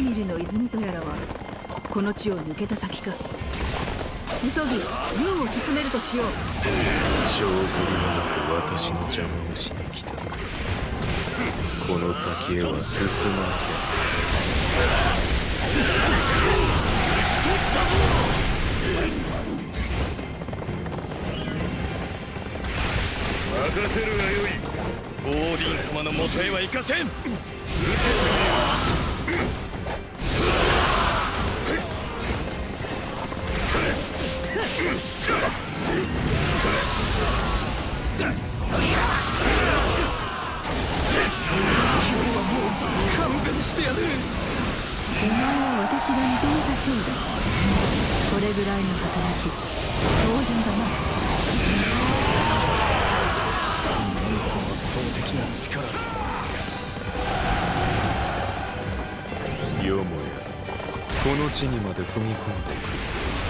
ミルの泉とやらはこの地を抜けた先か。急ぎ軍を進めるとしよう。 勝負もなく私の邪魔をしに来た。この先へは進ません。 任せるがよい。オーディン様の元へは行かせん。勘弁してやる。 お前は私が認めた将だ。これぐらいの働き当然だな。 なんと圧倒的な力だ。 よもやこの地にまで踏み込んでくる。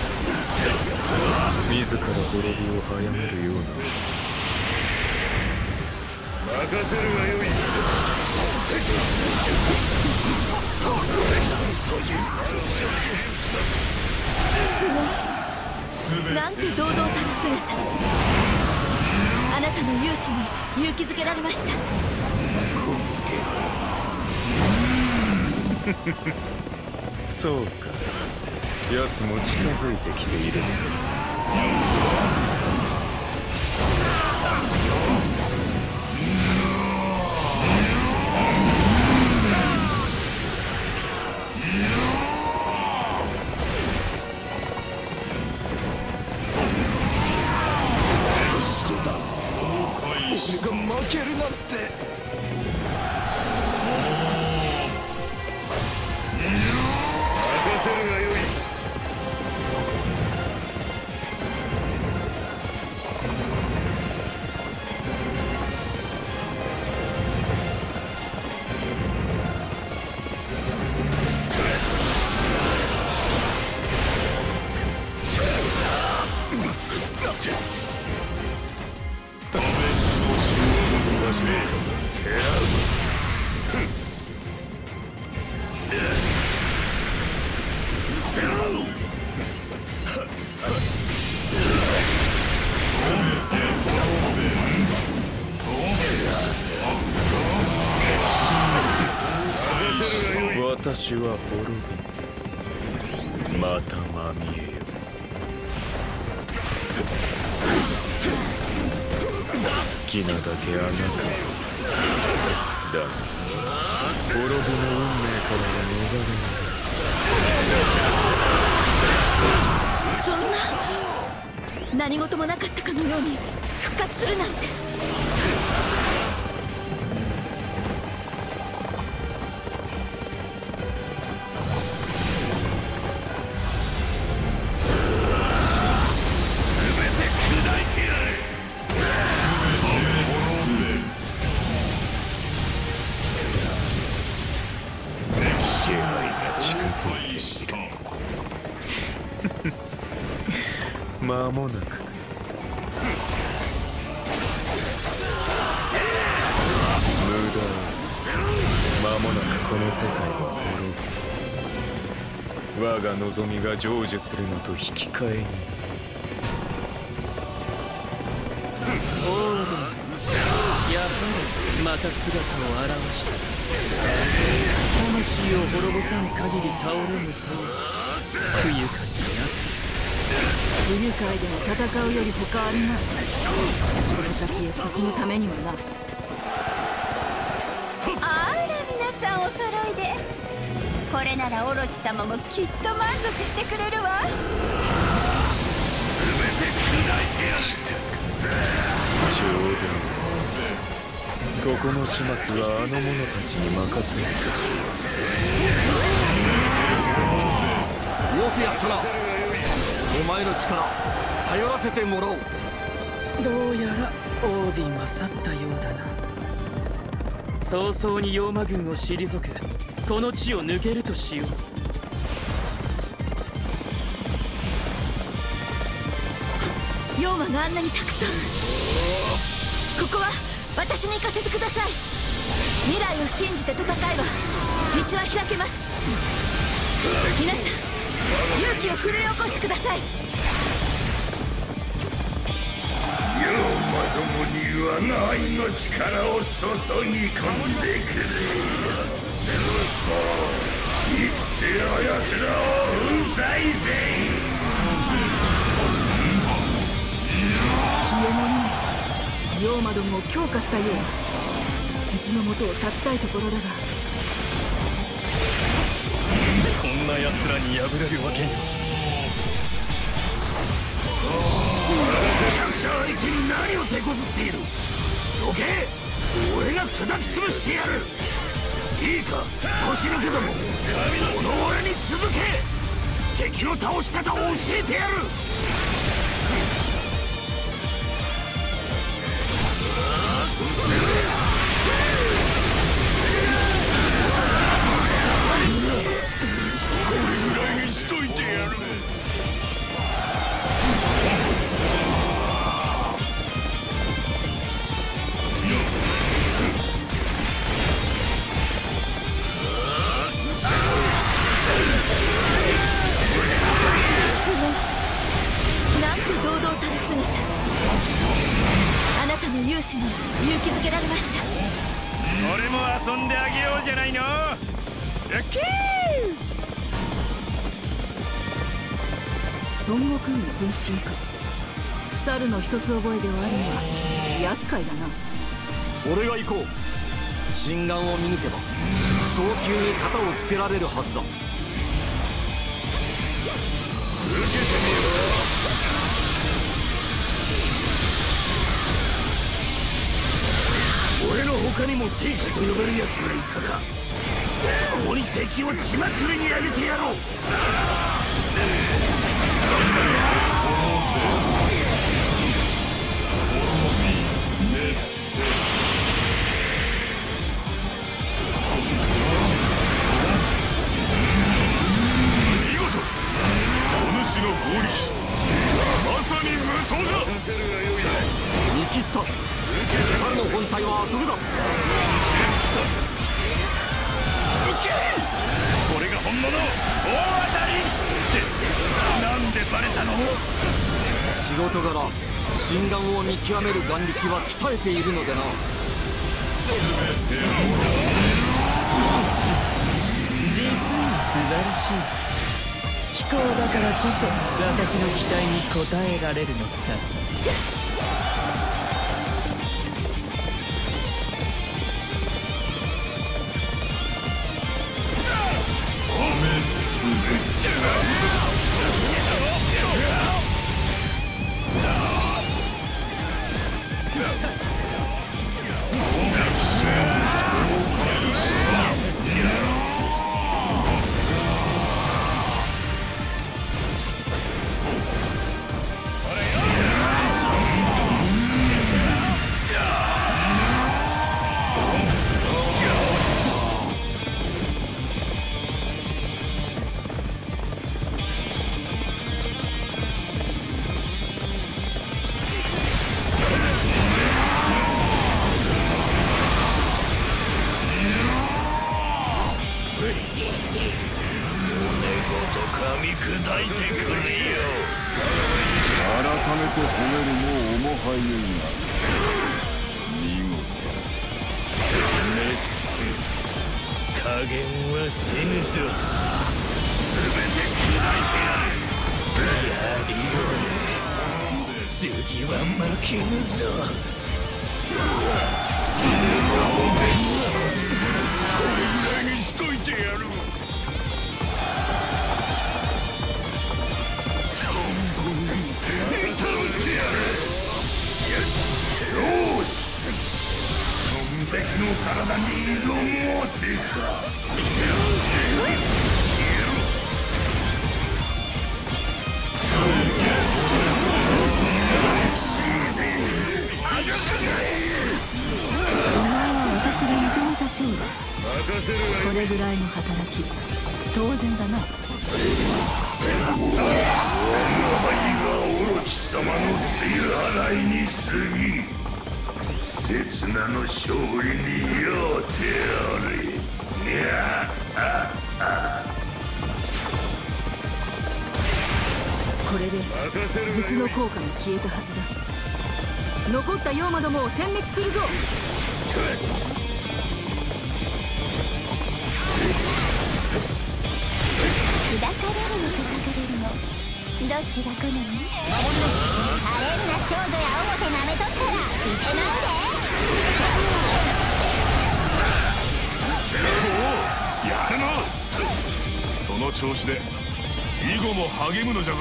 自ら滅びを早めるような。 任せるがよい。 すごい。なんて堂々たる姿。あなたの勇姿に勇気づけられました。 そうか、奴も近づいてきているのだ。 俺が負けるなんて。任せるがよい。 私は滅びまたまみえよ。好きなだけあがくだが滅びの運命からは逃れない。 そんな何事もなかったかのように復活するなんて。 間もなく。無駄。間もなくこの世界は滅ぶ。我が望みが成就するのと引き換えに。 オードン、やはりまた姿を現した。魂を滅ぼさん限り倒れぬと不愉快なやつ。 不愉快でも戦うより他あるまい。この先へ進むためにはな。 あら皆さんお揃いで。これならオロチ様もきっと満足してくれるわ。 全て砕いてやる。 冗談。ここの始末はあの者たちに任せる。 よくやったな。お前の力頼らせてもらおう。どうやらオーディンは去ったようだな。早々に妖魔軍を退けこの地を抜けるとしよう。 妖魔があんなにたくさん。ここは私に行かせてください。未来を信じて戦えば道は開けます。 皆さん勇気を奮い起こしてください。 妖魔どもに我が愛の力を注ぎ込んでくれ。そう言ってあやつらを粉砕せい。 消え物に妖魔どもを強化したようだ。術の元を断ちたいところだが、 こんな奴らに敗れるわけには。 弱者相手に何を手こずっている。どけ、俺が砕き潰してやる。いいか腰抜けども、この俺に続け。敵の倒し方を教えてやる。 これぐらいにしといてやる。 なんて堂々たる姿。あなたの勇姿に勇気づけられました。 俺も遊んであげようじゃないの。ラッキー。 孫悟空の分身か。猿の一つ覚えではあるが厄介だな。 俺が行こう。心眼を見抜けば早急に型をつけられるはずだ。 俺の他にも聖騎と呼べる奴がいたか。共に敵を血祭りに上げてやろう。 見事、お主の合力まさに無双じゃ。 見切った。猿の本体はあそこだ。 これが本物大当たりってなんでバレたの。 仕事柄心眼を見極める眼力は鍛えているのでな。 実に素晴らしい。飛行だからこそ私の期待に応えられるのだ。 次は負けぬぞ。 これぐらいにしといてやる。 よし、敵の体に挑もうてか。 お前は私が認めた将だ。これぐらいの働き当然だな。 我が輩がオロチ様の露払いに過ぎ、刹那の勝利にようておれ。いやああこれで術の効果が消えたはずだ。残った妖魔どもを殲滅するぞ。 砕かれるのと裂かれるの、どっちが好み？可憐な少女や表なめとったらいけないで。 やるな。その調子で以後も励むのじゃぞ。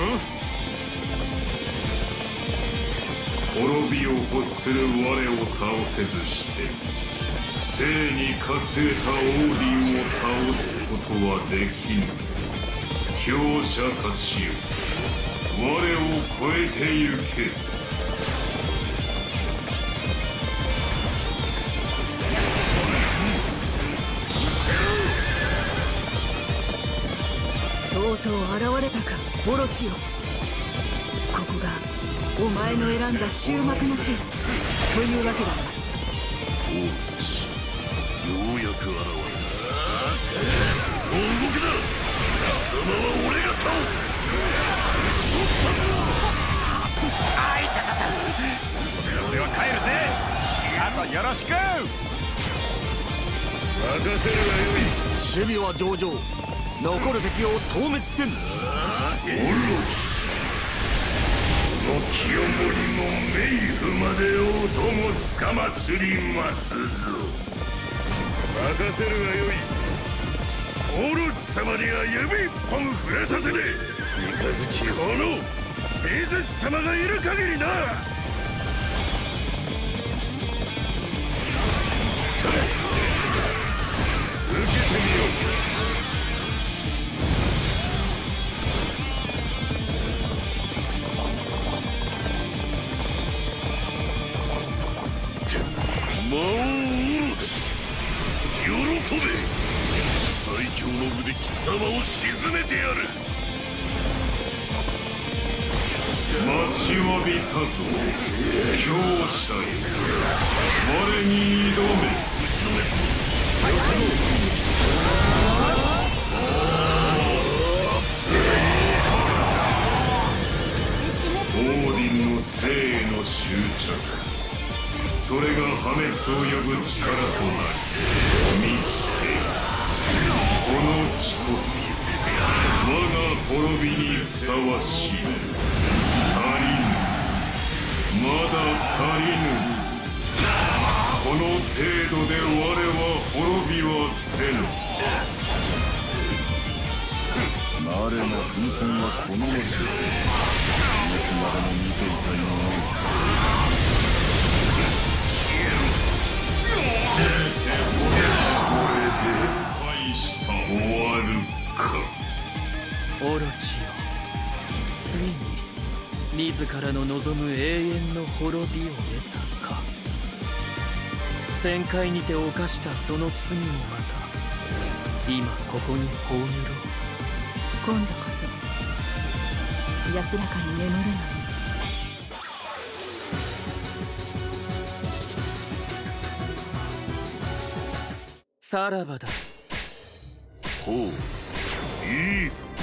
滅びを欲する我を倒せずして生に勝ち得たオーディンを倒すことはできぬ。強者たちよ、我を超えてゆけ。 とうとう現れたか、オロチよ。ここがお前の選んだ終幕の地というわけだな。 オロチ、ようやく現れた。その動きだ。貴様は俺が倒す。 あいたたた。それ俺は帰るぜ。あとよろしく。 任せるがよい。 守備は上々。残る敵を討滅せん。 オロチ、この清盛も冥府までお供つかまつりますぞ。任せるがよい。オロチ様には指一本触れさせねえ。この美術様がいる限りな。受けてみよう。魔王オロチ、喜べ。最強の武で貴様を沈めてやる。待ちわびたぞ、強者よ。我に挑め。オーディンの生への執着、それが破滅を呼ぶ力となり満ちている。この地こそ我が滅びにふさわしい。足りぬ、まだ足りぬ。この程度で我は滅びはせぬ。 慣れな風船は好ましい。いつまでも見ていたいもの。 終わるか。 オロチよ、ついに自らの望む永遠の滅びを得たか。旋回にて犯したその罪をまた今ここに葬ろう。 今度こそ安らかに眠るがいい。 さらばだ。 ほう、いいぞ。